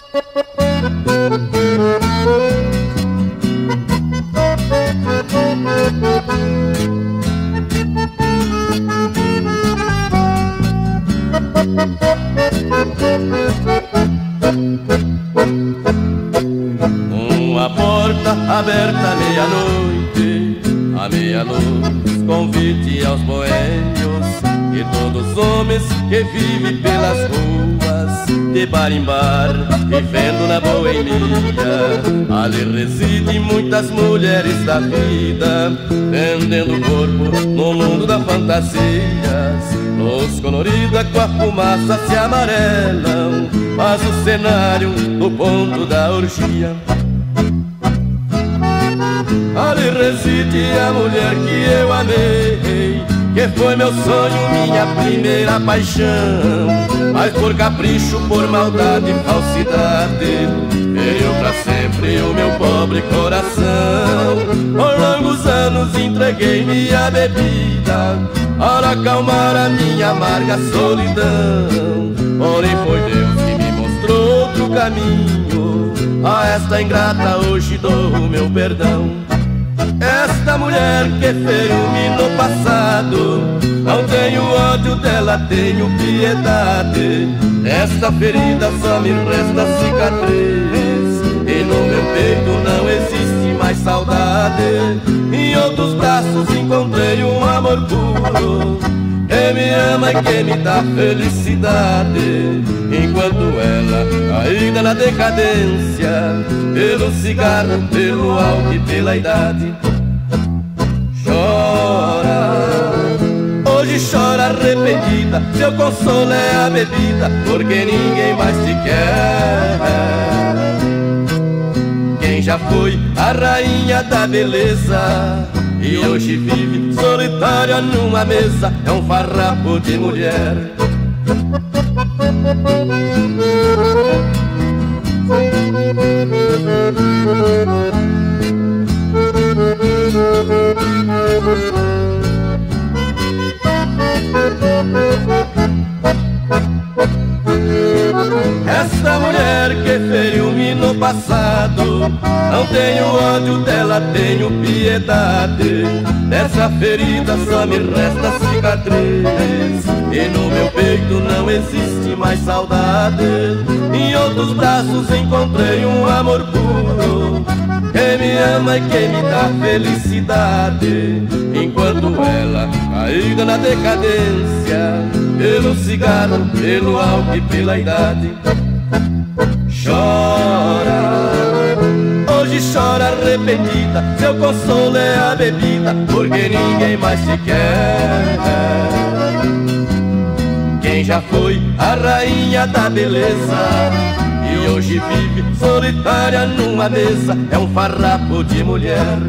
Uma porta aberta à meia-luz, convite aos boêmios e todos os homens que vivem pelas ruas, de bar em bar, vivendo na boemia. Ali residem muitas mulheres da vida, vendendo o corpo no mundo das fantasias. Luz colorida com a fumaça se amarelam, mas o cenário do ponto da orgia. Ali reside a mulher que eu amei, que foi meu sonho, minha primeira paixão. Mas por capricho, por maldade e falsidade, veio pra sempre o meu pobre coração. Por longos anos entreguei-me à bebida para acalmar a minha amarga solidão. Porém foi Deus que me mostrou outro caminho, a esta ingrata hoje dou o meu perdão. Esta mulher que feriu-me no passado, não tenho ódio dela, tenho piedade. Esta ferida só me resta cicatriz, e no meu peito não existe mais saudade. Em outros braços encontrei um amor puro, que me ama e que me dá felicidade. Enquanto ela, ainda na decadência, pelo cigarro, pelo álcool e pela idade, chora. Hoje chora arrependida, seu consolo é a bebida, porque ninguém mais te quer. Quem já foi a rainha da beleza e hoje vive solitária numa mesa, é um farrapo de mulher. Esta mulher que feriu-me no passado, não tenho ódio dela, tenho piedade. Dessa ferida só me resta cicatriz, e no meu peito não existe mais saudade. Em outros braços encontrei um amor puro, que me ama e que me dá felicidade. Enquanto ela, caída na decadência, pelo cigarro, pelo álcool e pela idade, chora. Hoje chora arrependida, seu consolo é a bebida, porque ninguém mais te quer. Quem já foi a rainha da beleza e hoje vive solitária numa mesa, é um farrapo de mulher.